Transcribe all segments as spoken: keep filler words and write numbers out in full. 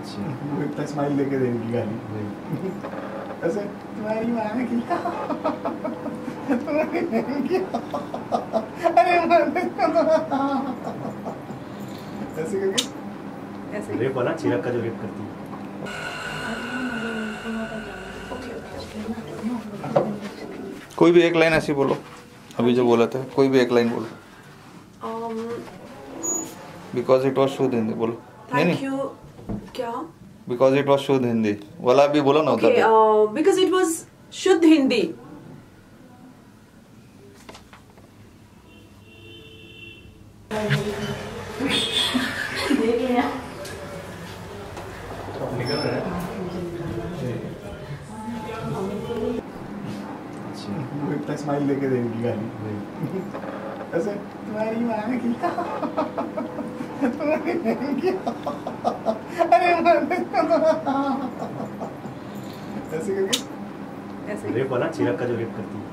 वो इतना स्माइल लेके दे रही गाली ऐसे तुम्हारी माँ ने किया तुम्हारी बहन किया अरे ऐसे करके ऐसे रेप वाला चिराग का जो रेप करती है। कोई भी एक लाइन ऐसी बोलो, अभी जो बोला था कोई भी एक लाइन बोलो। बिकॉज इट वॉज शुद्ध हिंदी बोलो। Thank you. क्या? बिकॉज इट वॉज शुद्ध हिंदी वाला भी बोलो ना। ओके, बिकॉज इट वॉज शुद्ध हिंदी। वो इतना स्माइल लेके दे रही गाली ऐसे तुम्हारी माँ ने किया तुम्हारी बहन किया अरे ऐसे करके ऐसे रेप वाला चिराग का जो रेप करती है।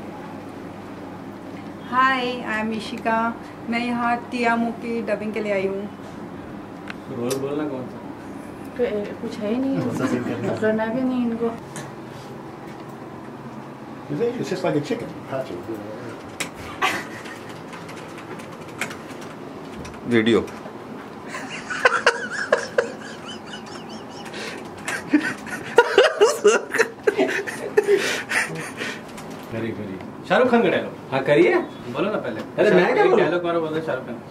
Hi, I am Ishika. मैं यहाँ टियामो की डबिंग के लिए आई हूँ। रोल बोलना कौन सा? तो कुछ है ही नहीं, करना भी नहीं इनको। It's just like a chicken. Video करी करी शाहरुख खान का डायलॉग। हाँ करिए, बोलो ना पहले। अरे मैं क्या बोलूं? डायलॉग मारो, बोलो शाहरुख खान।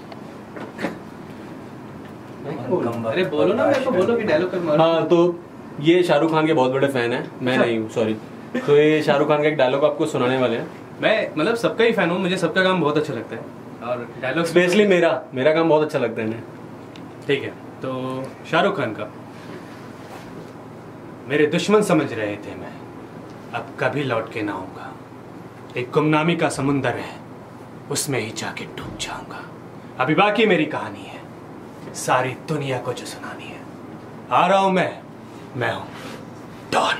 अरे बोलो ना मेरे को, बोलो कि डायलॉग कर मारो। हाँ तो ये शाहरुख खान के बहुत बड़े फैन है, मैं नहीं हूँ, सॉरी। तो ये शाहरुख खान का एक डायलॉग आपको सुनाने वाले हैं। मैं मतलब सबका ही फैन हूँ, मुझे सबका काम बहुत अच्छा लगता है और डायलॉग स्पेशली मेरा मेरा काम बहुत अच्छा लगता है इन्हें। ठीक है, तो शाहरुख खान का। मेरे दुश्मन समझ रहे थे मैं, अब कभी लौट के ना आऊंगा। एक गुमनामी का समुंदर है, उसमें ही जाके डूब जाऊंगा। अभी बाकी मेरी कहानी है, सारी दुनिया को जो सुनानी है। आ रहा हूं मैं मैं हूं डॉन।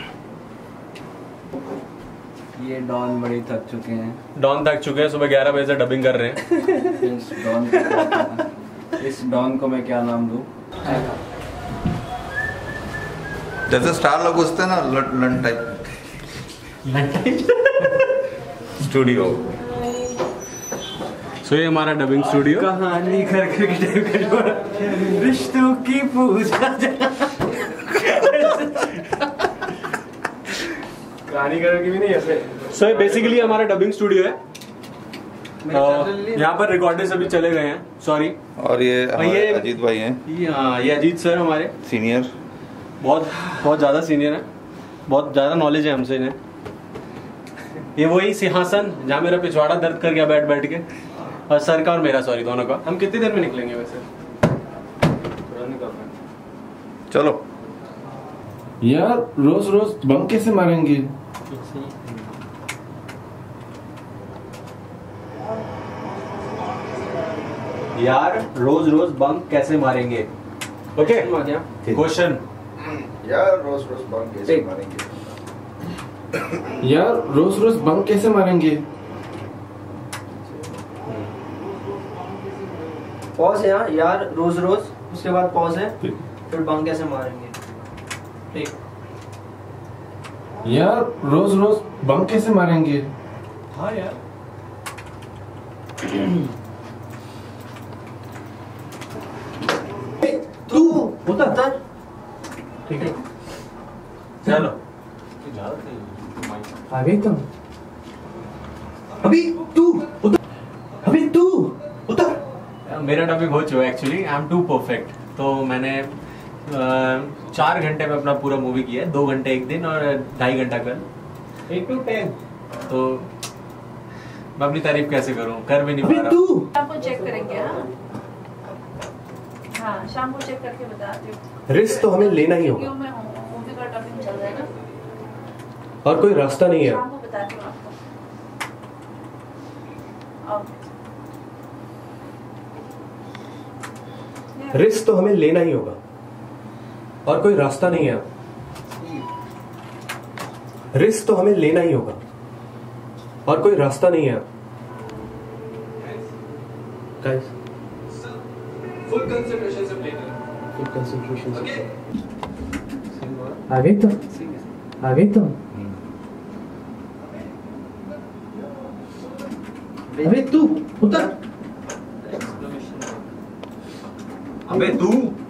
ये डॉन बड़े थक चुके हैं। डॉन थक चुके हैं, सुबह ग्यारह बजे से डबिंग कर रहे हैं। इस डॉन को इस डॉन को मैं क्या नाम दूं? जैसे स्टार लोग घुसते हैं ना, लन टाइप स्टूडियो। सो ये हमारा डबिंग स्टूडियो। कहानी कर कर रिश्तों की पूजा कहानी करके भी नहीं ऐसे। सो ये बेसिकली हमारा डबिंग स्टूडियो है। यहाँ पर रिकॉर्डर्स अभी चले गए हैं, सॉरी। और ये ये अजीत भाई हैं। ये हाँ, ये अजीत सर हमारे सीनियर, बहुत बहुत ज़्यादा सीनियर है, बहुत ज़्यादा नॉलेज है हमसे इन्हें। ये वही सिंहासन जहाँ मेरा पिछवाड़ा दर्द कर गया बैठ बैठ के, और सर का और मेरा, सॉरी, दोनों का। हम कितनी देर में निकलेंगे वैसे? चलो यार रोज रोज बम कैसे मारेंगे? यार रोज रोज बम कैसे मारेंगे? Okay, question. यार रोज रोज बम कैसे मारेंगे? यार रोज रोज बम कैसे मारेंगे? पॉज है यार, यार रोज रोज, उसके बाद पॉज है, फिर बम कैसे मारेंगे? ठीक। यार रोज रोज बम कैसे मारेंगे? हाँ यार। तू उतर। ठीक है, चलो आगे तुम। अभी तू उतर, अभी तू उतर। मेरा टॉपिक हो चुका है actually. I am too perfect. तो मैंने चार घंटे में अपना पूरा मूवी किया है, दो घंटे एक दिन और ढाई घंटा कल। Eight to ten. तो मैं अपनी तारीफ कैसे करूं, कर भी नहीं पा रहा। शाम को चेक करेंगे। हाँ हाँ, शाम को चेक करके बताती हूँ। रिस्क तो हमें लेना ही होगा मैं मूवी का टॉपिक चल रहा है ना, और कोई रास्ता नहीं है। शाम को बताती हूँ आपको। रिस्क तो हमें लेना ही होगा और कोई रास्ता नहीं है। रिस्क तो हमें लेना ही होगा और कोई रास्ता नहीं है। फुल कंसंट्रेशन से प्ले करें। फुल कंसंट्रेशन से आ गई तो आ गई तो अबे तू उतर अबे तू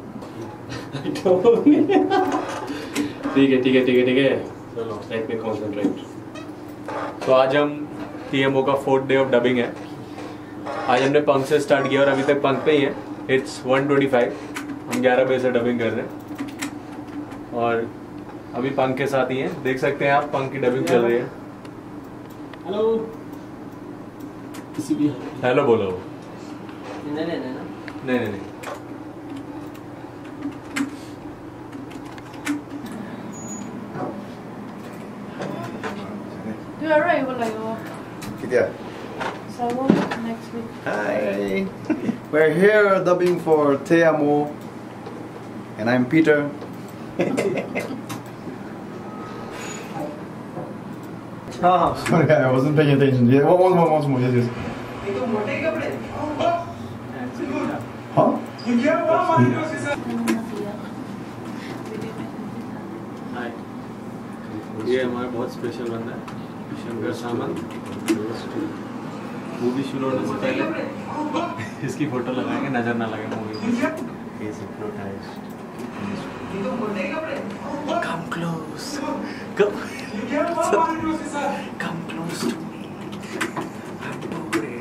ठीक है ठीक है ठीक है ठीक है चलो लेट मी कंसंट्रेट। तो आज हम टीएमओ का फोर्थ डे ऑफ डबिंग है। आज हमने पंख से स्टार्ट किया और अभी तक पंख पे ही है। इट्स वन ट्वेंटी फाइव, हम ग्यारह बजे से डबिंग कर रहे हैं और अभी पंख के साथ ही हैं। देख सकते हैं आप पंख की डबिंग चल रही है। हेलो किसी भी हेलो बोलो। नहीं नहीं नहीं नहीं नहीं नहीं Du arrive like oh. Yeah. So I will next week. Hi. We're here dubbing for Te Amo, and I'm Peter. हाँ Sorry, I wasn't paying attention. Yeah, one, one more, one more. Yes, yes. Huh? हाय, ये हमारा बहुत special बंदा है शंकर सामंत। Movie शुरू होने से पहले इसकी फोटो लगाएंगे, नजर ना लगे मूवी में। Come close. Come. Come close to me. I'm too great.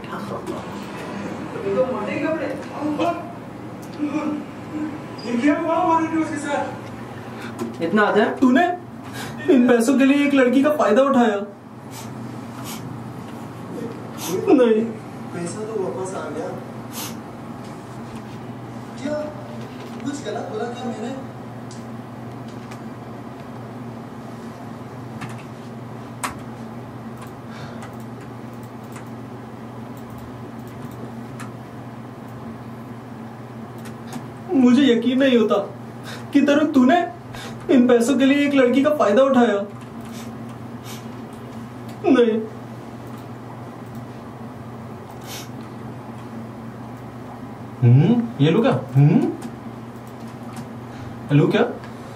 इतना आता है? तूने इन पैसों के लिए एक लड़की का फायदा उठाया? नहीं। पैसा तो वापस आ गया। क्या कुछ गलत बोला क्या मैंने? मुझे यकीन नहीं होता कि तरुण तूने इन पैसों के लिए एक लड़की का फायदा उठाया। नहीं। हम्म ये लो क्या? हम्म हेलो क्या?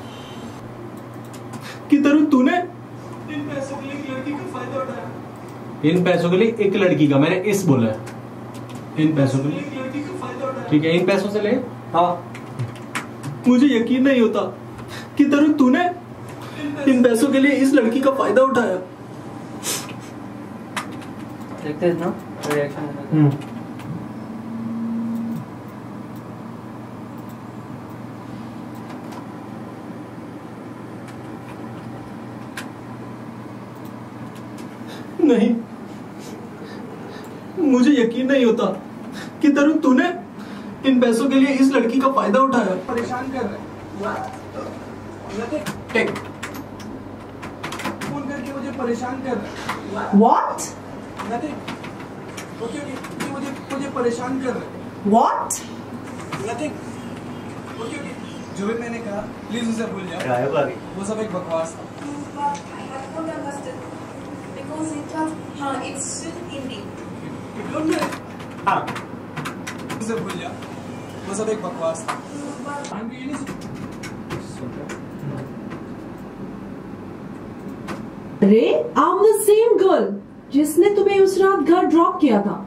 कि तरुण तूने इन पैसों के लिए एक लड़की का फायदा उठाया। इन पैसों के लिए एक लड़की का, मैंने इस बोला है। इन पैसों के लिए एक लड़की का फायदा उठाया। ठीक है, इन पैसों से ले। हाँ। मुझे यकीन नहीं होता कि तरुण तूने इन पैसों के लिए इस लड़की का फायदा उठाया। देखते हैं ना रिएक्शन। हम्म नहीं, मुझे यकीन नहीं होता कि तरुण तूने इन पैसों के लिए इस लड़की का फायदा उठाया। परेशान कर रहे टेक फोन करके मुझे परेशान कर रहे। What? Nothing. ओके ओके ये मुझे मुझे परेशान कर रहे। What? Nothing. ओके ओके जो भी मैंने कहा प्लीज उसे भूल जाओ। गायब आ गई। वो सब एक बकवास था। Because it was, हाँ, it's still Hindi. हाँ उसे भूल जाओ, वो सब एक बकवास था। I'm really अरे I'm the same girl जिसने तुम्हें उस रात घर ड्रॉप किया था।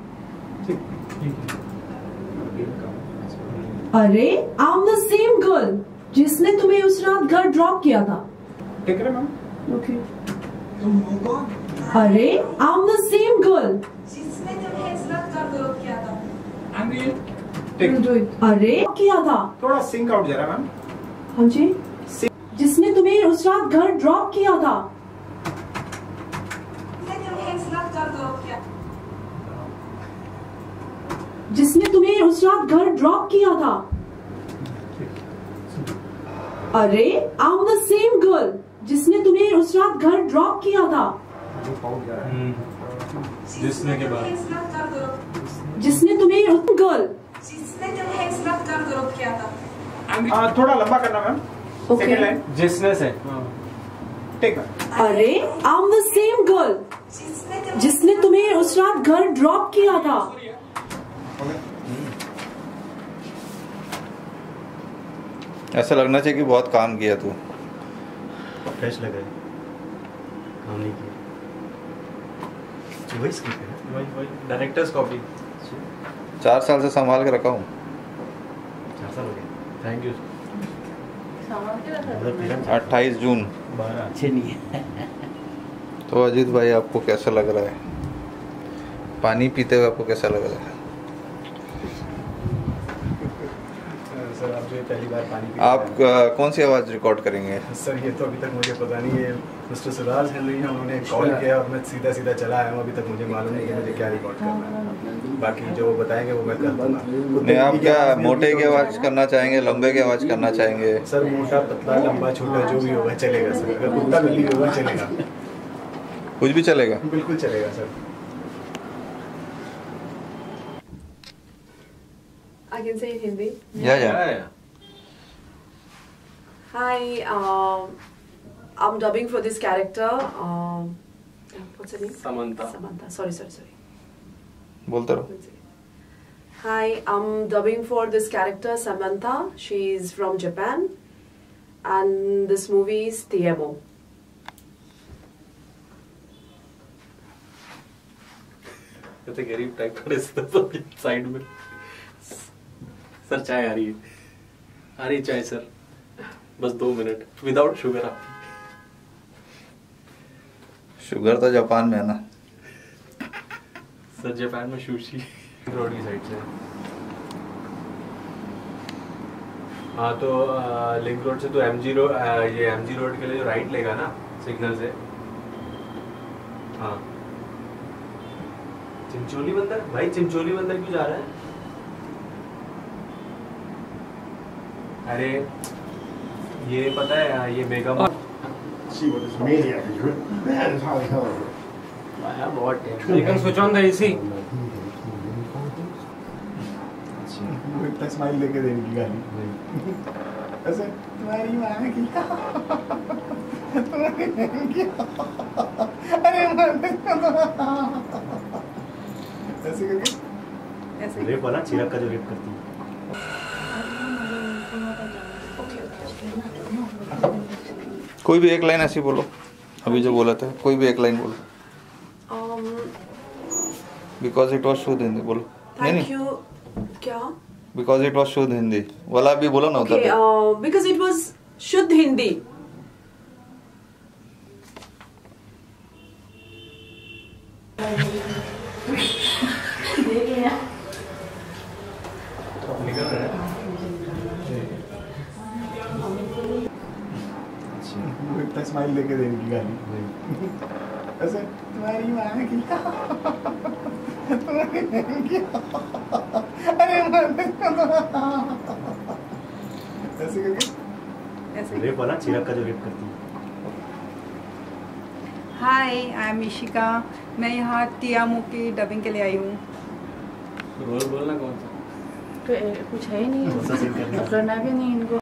अरे I'm the same girl जिसने तुम्हें उस रात घर ड्रॉप किया था। ठीक है मैम। ओके। तुम हो कौन? अरे I'm the same girl जिसने तुम्हें इस रात घर ड्रॉप किया था। I'm really अरे किया था। थोड़ा सिंक आउट जरा मैम। हाँ जी। जिसने तुम्हें उस रात घर ड्रॉप किया था। जिसने तुम्हें उस रात घर ड्रॉप किया था। अरे I'm the same girl जिसने तुम्हें उस रात घर ड्रॉप किया था। जिसने के बाद जिसने तुम्हें उस गर्ल जिसने तुम्हें इस रात घर ड्रॉप किया था। हाँ, थोड़ा लंबा करना मैम। ओके। Second line. जिसने से टेक मैम। अरे I'm the same girl जिसने तुम्हें उस रात घर ड्रॉप किया था। ऐसा लगना चाहिए कि बहुत काम किया तू। फ्रेश लग रहा है, काम नहीं किया। वही स्क्रिप्ट है, वही वही डायरेक्टर्स कॉपी। चार साल से संभाल के रखा हूँ। चार साल हो गए। Thank you. अट्ठाईस जून। बारह अच्छे नहीं है। तो अजीत भाई आपको कैसा लग रहा है? पानी पीते हुए आपको कैसा लग रहा है? सर आप जो पहली बार पानी पी आप uh, कौन सी आवाज़ रिकॉर्ड करेंगे? सर ये तो अभी तक मुझे पता नहीं है। मिस्टर सिराज है नहीं है, उन्होंने कॉल किया और मैं सीधा सीधा चला आया हूँ। अभी तक मुझे मालूम नहीं कि मुझे क्या रिकॉर्ड करना है। बाकी जो वो बताएंगे वो मैं कर दूँगा। नहीं, आप क्या मोटे की आवाज़ करना चाहेंगे, लंबे की आवाज़ करना चाहेंगे? सर मोटा पतला लंबा छोटा जो भी होगा चलेगा सर। अगर कुत्ता बिल्ली होगा चलेगा, कुछ भी चलेगा। बिल्कुल चलेगा sir. I can say it in Hindi. Yeah, yeah. Hi, um, I'm dubbing for this character. Um, what's her name? Samantha. Samantha. Sorry, sorry, sorry. बोलते रहो। Hi, I'm dubbing for this character Samantha. She's from Japan, and this movie is T M O. तो गरीब type का रिश्ता तो side में। Sir चाय आ रही है, आ रही चाय सर, बस दो मिनट विदाउट शुगर। आप शुगर तो जापान में है ना सर, जापान में सुशी रोड की साइड से। हाँ तो लिंक रोड से तो एमजी रोड, ये एमजी रोड के लिए जो राइट लेगा ना सिग्नल से। हाँ चिंचोली बंदर, भाई चिंचोली बंदर क्यों जा रहा है? अरे ये पता है ये mega See what this maniac is doing. That is how he tells her. बहुत You can switch on the A C. इतना स्माइल लेके देने की गाली ऐसे तुम्हारी माँ की तुम्हारी बहन की अरे ऐसे करके ऐसे रेप वाला चिराग का जो रेप करती है। कोई भी एक लाइन ऐसी बोलो, अभी जो बोला था कोई भी एक लाइन बोलो। बिकॉज इट वॉज शुद्ध हिंदी बोलो। नहीं Thank नहीं, you. क्या? बिकॉज इट वॉज शुद्ध हिंदी वाला भी बोलो ना Okay, उधर। uh, because it was शुद्ध हिंदी. निकल रहा है। इतना स्माइल लेके देने की गाली ऐसे तुम्हारी माँ की तुम्हारी बहन की अरे ऐसे करके ऐसे रेप वाला चिराग का जो रेप करती है। Hi, I am Ishika. मैं यहाँ टियामो की डबिंग के लिए आई हूँ। रोल बोलना कौन सा? कुछ है ही नहीं, कौन सा सीन करना है? करना भी नहीं इनको।